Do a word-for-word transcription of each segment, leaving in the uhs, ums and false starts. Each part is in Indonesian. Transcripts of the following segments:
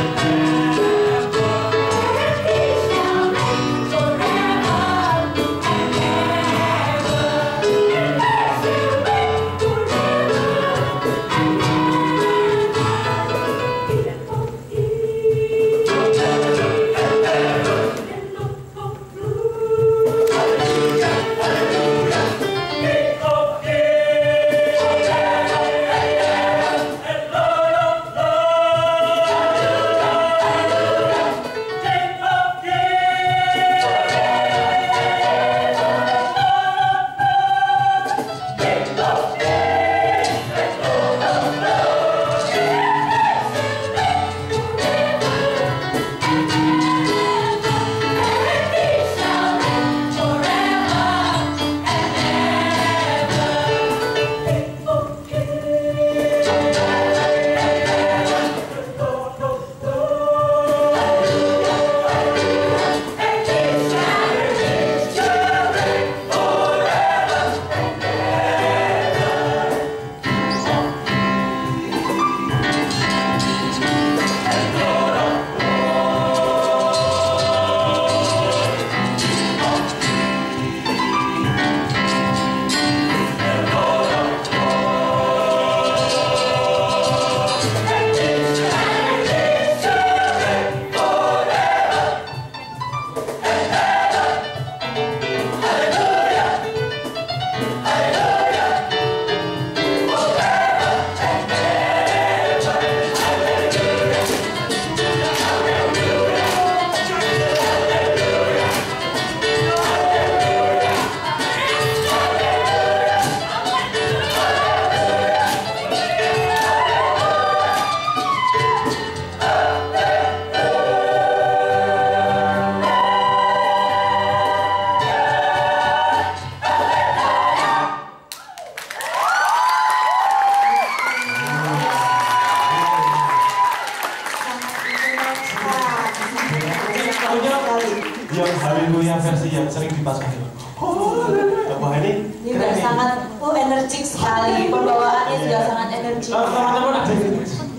yang haleluya versi yang sering dipasang. Oh, wah ini ini sudah sangat oh, energik sekali, pembawaannya sudah sangat energik. Teman-teman ada yang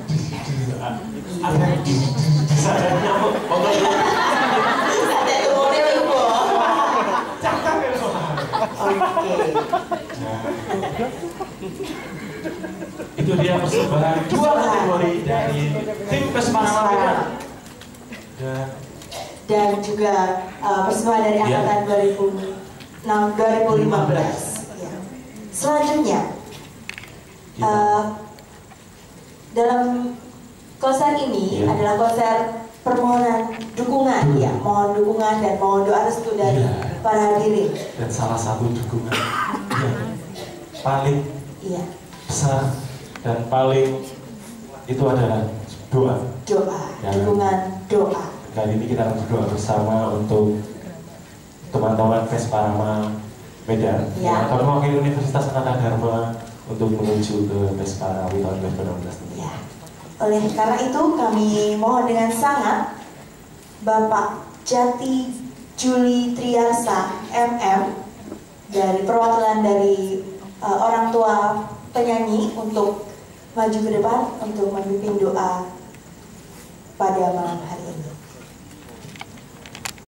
ada yang saya nyamuk, oke. Ada umurnya ibu. Cakap ya soal. Oke. Itu dia persembahan dua kategori dari tim Pesparama dan dan juga uh, persembahan dari angkatan yeah. dua ribu enam dua ribu lima belas. Ya. Selanjutnya uh, dalam konser ini yeah. adalah konser permohonan dukungan, hmm. ya, mohon dukungan dan mohon doa restu dari yeah. para hadirin. Dan salah satu dukungan yang paling yeah. besar dan paling itu adalah doa. Doa, dan dukungan doa. Kali ini kita akan berdoa bersama untuk teman-teman Pesparama Medan, ya. Atau mewakili Universitas Sanata Dharma untuk menuju ke Pesparama tahun dua ribu enam belas. Ya. Oleh karena itu kami mohon dengan sangat Bapak Jati Juli Triarsa M M dari perwakilan dari uh, orang tua penyanyi untuk maju ke depan untuk memimpin doa pada malam hari ini.